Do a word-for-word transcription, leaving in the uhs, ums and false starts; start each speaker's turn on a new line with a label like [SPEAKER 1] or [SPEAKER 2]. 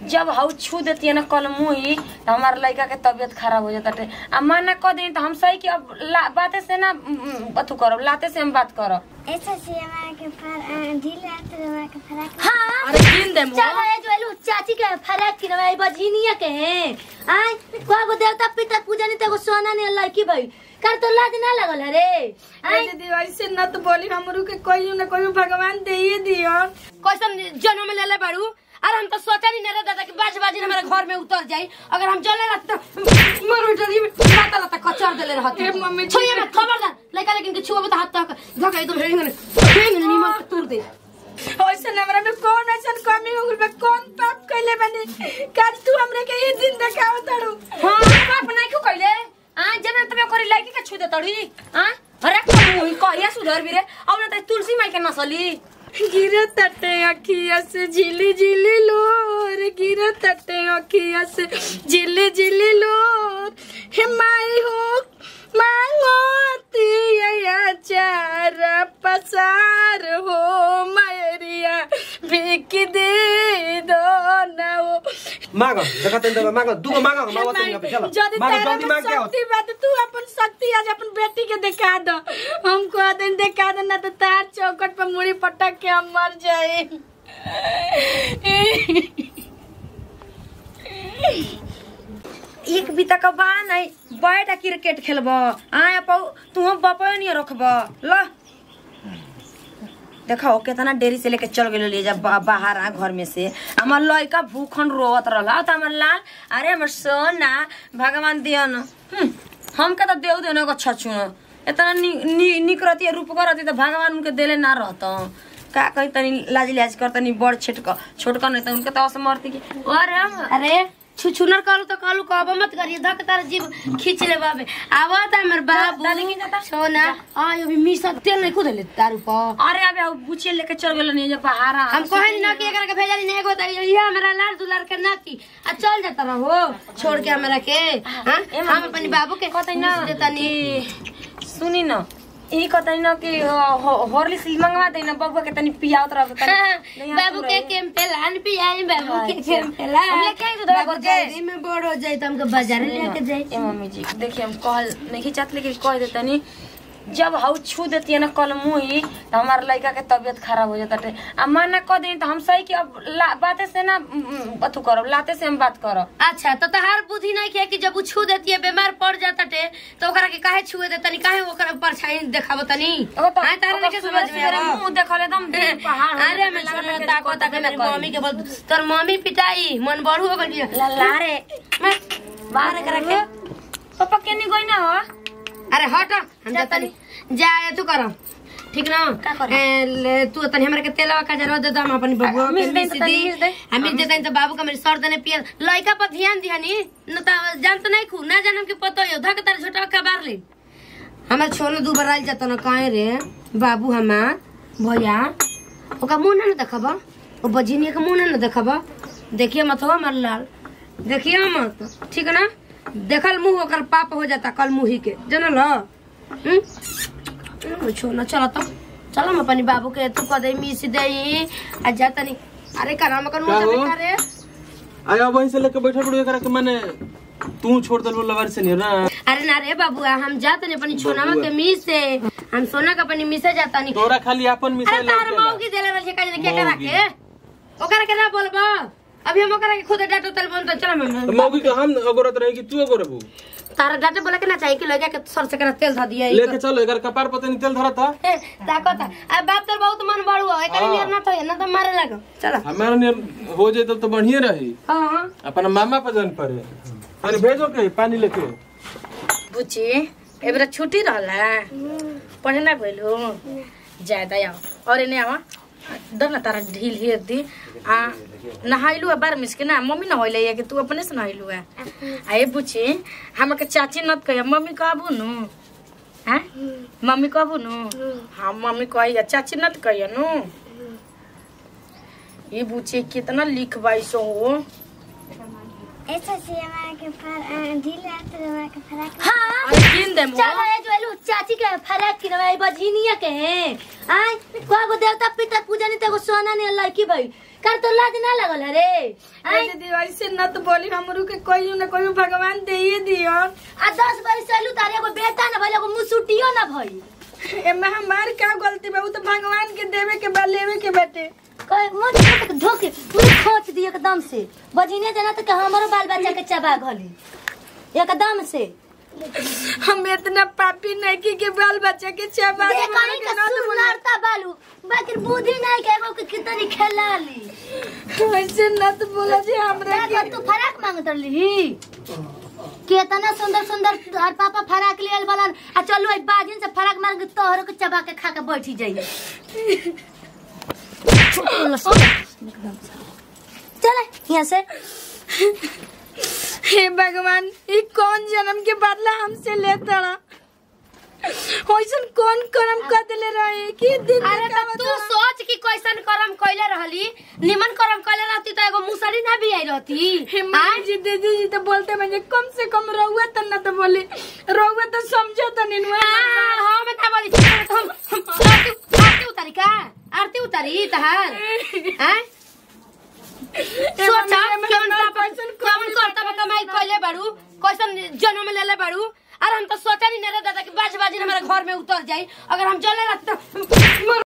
[SPEAKER 1] जब हाउ छू देती है ना कल मुई तो हमारे लड़का के तबीयत खराब हो जाता है। अब मना कर दी तो हम सही कि अब बातें से ना बतू करो, लाते से हम बात करो।
[SPEAKER 2] ऐसा से हमारे के फर ढील आते हमारे के फराक।
[SPEAKER 3] हां अरे गिन दे मो चल ए जोलू चाची के फराक की नवाई बजिनिया के हैं। आय को गो देवता पिता पूजा नहीं ते को सोना ने लड़की भाई कर तो लाज ना लगल रे।
[SPEAKER 4] आय दीदी ऐसे न तो बोली हमरू के कोई न कोई भगवान दे ही दियो।
[SPEAKER 3] कैसन जन्म ले ले बाड़ू। अरे हम तो सोचा नहीं ना दादा कि बाज बाजी हमारे घर में उतर जाई। अगर हम चले रहते तो मर उठरी माता लता कचर देले रहत।
[SPEAKER 4] ए मम्मी
[SPEAKER 3] छोइए मत खबरदार लइका लेकिन के छुओ तो हाथ तक धका एकदम हेंग ने हेंग ने निमक तोड़ दे।
[SPEAKER 4] ऐसे हमरा में कौन ऐसा कमी हो गइल बा, कौन पाप कइले बानी कर तू हमरे के ये दिन देखाव तड़ू।
[SPEAKER 1] हां पाप नहीं क्यों कइले आ जब तबे करी लाइकी के छू दे तड़ी हां अरे कोई कहिया सुधर भी रे अब ना तुलसी माई के नसली
[SPEAKER 4] गिरे तटे अखिया से झिली झिली लोर, गिरे तटे अखिया से झिली झिली लोर। हे माई हो मांगोती या चार पसार हो मैरिया भीख दे दो ना वो
[SPEAKER 5] मांगो देखा तेन दबा मांगो दुगो मांगो मांगो तेन पे चलो
[SPEAKER 4] जदी तेरा में शक्ति बात तू अपन शक्ति आज अपन बेटी के दिखा दो। हमको दिन दिखा दो ना तो तार चौकट पे मुड़ी पटक के हम मर जाए।
[SPEAKER 1] एक बीता का बा नहीं बैठा क्रिकेट खेलब आए पाऊ तू बापा नहीं रखब ल देखो कितना देरी से लेके चल गए ले जा बाहर आ घर में से हमार लड़का भूखन रोवत रहा तो हमार लाल अरे हमार सोना भगवान दियन हम के तो देव देने को छछू इतना नि, नि, निक रहती रूप करती तो भगवान उनके देले ना रहता का कही तनी लाज लिहाज कर तनी बड़ छेटक छोटका नहीं तो उनके तो असमर्थी की अरे
[SPEAKER 3] अरे छुछुनर करू तो कलू कहब मत करिए धक तार जीव खींच ले बाबे आवत हमर बाबू सोना आय अभी मिसा तेल नहीं खुद ले तारू पर
[SPEAKER 1] अरे अबे बुचिए लेके चल गेल नहीं जे पहाड़ा
[SPEAKER 3] हम कहनी ना कि एकरा के भेजली नहीं एगो त ये हमरा लाल दुलार के नाती आ चल जाता रहो छोड़ के हमरा के हां हम अपन बाबू के
[SPEAKER 1] कहतै ना
[SPEAKER 3] देतानी
[SPEAKER 1] सुनी ना ई कहतै ना कि होरली सी मंगवा दे ना बबुआ के तनी पियावत रह तनी
[SPEAKER 3] बाबू के केम पे लान पियाई बाबू के केम पे ला
[SPEAKER 1] हम लेके आई दूध को
[SPEAKER 3] जल्दी में बड़ हो जाई त हमके बाजार लेके जाई।
[SPEAKER 1] ए मम्मी जी देखिए हम कहल नहीं चाहत लेकिन कह देतनी जब हाउ छू देती है ना कल मुई तो हमारे लड़का के तबीयत खराब हो जाता है। अब मना कर दी तो हम सही कि अब बातें से ना बतू करो, लाते से हम बात करो।
[SPEAKER 3] अच्छा तो तहार बुद्धि नहीं किया कि जब वो छू देती है बीमार पड़ जाता टे तो ओकरा के काहे छुए देता नहीं काहे ओकरा परछाई देखाबो तनी हां तारे नहीं के समझ में आ
[SPEAKER 1] मुंह देखले एकदम पहाड़
[SPEAKER 3] अरे मैं छोरा ताको ताको मेरी मम्मी के बोल तोर मम्मी पिटाई मन बड़ू हो गई
[SPEAKER 1] लल्ला रे बाहर करा के पापा के नहीं गई ना हो।
[SPEAKER 3] अरे हट हम जाता नहीं जा तू कर ठीक ना ए, तू तनी हमरा के तेलवा का जरूरत दे हम अपन बबुआ के मिस दी हम देते तो बाबू का मेरे सर देने पिया लइका पर ध्यान दियानी न त जान तो नहीं खू ना जानम के पतो यो धक तार छोटा का बार ले हमरा छोनो दू बार आइल जाता ना काहे रे बाबू हमार भैया ओका मुंह ना देखबा ओ बजिनी के मुंह ना देखबा देखिए मत हो हमर लाल देखिए मत ठीक ना देखल मुंह ओकर पाप हो जाता कल मुही के जानल हम छो ना चला तो चलो हम अपनी बाबू के तू कदे मिस देई आ जाता नहीं अरे करा मकन मुंह से करे
[SPEAKER 5] आया वहीं से लेके बैठा पड़ो एकरा के माने तू छोड़ दल लवर से नहीं ना।
[SPEAKER 3] अरे ना रे बाबू हम जाते नहीं अपनी छोनामा के मिस से हम सोना का अपनी मिसे जाता नहीं
[SPEAKER 5] तोरा खाली अपन मिसाइल
[SPEAKER 3] अरे तार मौगी देले रहे का के करा के ओकरा के ना बोलबा अभी हम ओकरा के खुद डाटो तल बन तो चल हम
[SPEAKER 5] मौगी के हम अगरत रहे कि तू अगरबू
[SPEAKER 3] तारा डाटे बोले के ना चाहिए कि लगा के सर से करा तेल ध दिया
[SPEAKER 5] लेके चलो एकर कपार पता नहीं तेल धरता
[SPEAKER 3] ताको ता अब बाप तो बहुत मन बड़ू है एकरे नियर ना तो ना तो मारे लागो चलो
[SPEAKER 5] हमारा नियर हो जाए तो बढ़िया रही।
[SPEAKER 3] हां
[SPEAKER 5] अपन मामा पर जान पड़े अरे भेजो के पानी लेके
[SPEAKER 4] बुची एबरा छुट्टी रहला पढ़े ना गइल हो ज्यादा आओ और इने आवा दर ना तारा ढील हिर दी आ नहाइलू बार मिस के ना मम्मी नहाइले या कि तू अपने से नहाइलू है आए बुची हम के चाची नत कह मम्मी कहबू नु हैं मम्मी कहबू नु हां मम्मी कहिया चाची नत कहिया नु ये बुची कितना लिखवाई सो हो
[SPEAKER 2] ऐसा से हमारे के फर ढील आते हमारे के फराक।
[SPEAKER 3] हां
[SPEAKER 4] अरे गिन दे मो
[SPEAKER 3] चल ए जोलू चाची के फराक की नवाई बजिनिया के हैं आय को गो देवता पिता पूजा नहीं ते को सोना ने लड़की भाई कर तो लाज ना लगल है रे
[SPEAKER 4] अरे दीदी ऐसे न तो बोली हमरू के कोई न कोई भगवान दे ही दियो।
[SPEAKER 3] आ दस बरस चलू तारे एगो बेटा ना भइल एगो मुसुटियो ना भइल
[SPEAKER 4] एमे हमार क्या गलती बा उ तो भगवान के देवे के बा लेवे के बाटे।
[SPEAKER 3] कहे मोट तक धोके पूरी खोच दी एकदम से बजिने जना त हमरो बाल बच्चा के चबा घली एकदम से।
[SPEAKER 4] हम इतना पापी नहीं की के बाल बच्चा के चबा
[SPEAKER 3] दे कहीं का सुनरता बालू बाकी बुद्धि नहीं के एगो के कितनी खेला ली
[SPEAKER 4] ऐसे न तो बोला जी हमरा
[SPEAKER 3] के तू फराक मांगत रही केतना सुंदर सुंदर और पापा फराक लेल बलन आ चलो ए बाजिन से फराक मांग तोहरो के चबा के खा के बैठी जाइए। चल यहाँ से।
[SPEAKER 4] हे भगवान ये कौन जन्म के बदला हमसे लेता होइसन कौन कर्म कर देले रहे कि दिन।
[SPEAKER 3] अरे तब तू सोच कि कैसन कर्म कइले रहली निमन कर्म कइले रहती तो एगो मुसरी ना भी आई रहती।
[SPEAKER 4] हां जी दीदी जी तो बोलते मुझे कम से कम रहुआ त न तो बोली रहुआ तो समझो त निनवा।
[SPEAKER 3] हां हां मैं का बोली हम आरती उतारी का आरती उतारी तहार हैं सोचा कौन कैसन कौन करता कमाई कइले बाड़ू कैसन जन्म लेले बाड़ू। अरे हम तो सोचा नहीं ना दादा कि बाज बाजी हमारे घर में उतर जाई अगर हम चले रहते तो